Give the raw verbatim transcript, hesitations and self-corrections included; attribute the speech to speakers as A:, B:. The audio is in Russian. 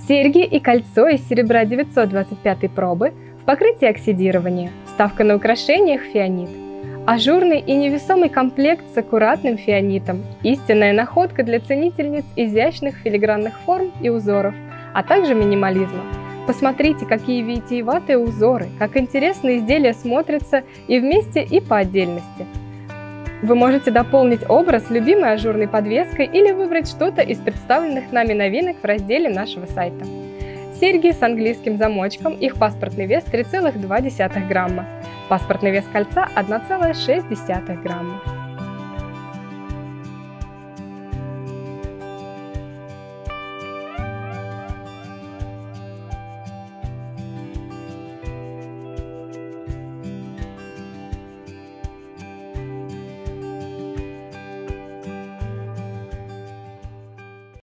A: Серьги и кольцо из серебра девятьсот двадцать пятой пробы в покрытии оксидирования, вставка на украшениях фианит. Ажурный и невесомый комплект с аккуратным фианитом, истинная находка для ценительниц изящных филигранных форм и узоров, а также минимализма. Посмотрите, какие витиеватые узоры, как интересно изделия смотрятся и вместе, и по отдельности. Вы можете дополнить образ любимой ажурной подвеской или выбрать что-то из представленных нами новинок в разделе нашего сайта. Серьги с английским замочком, их паспортный вес три целых два десятых грамма. Паспортный вес кольца одна целая шесть десятых грамма.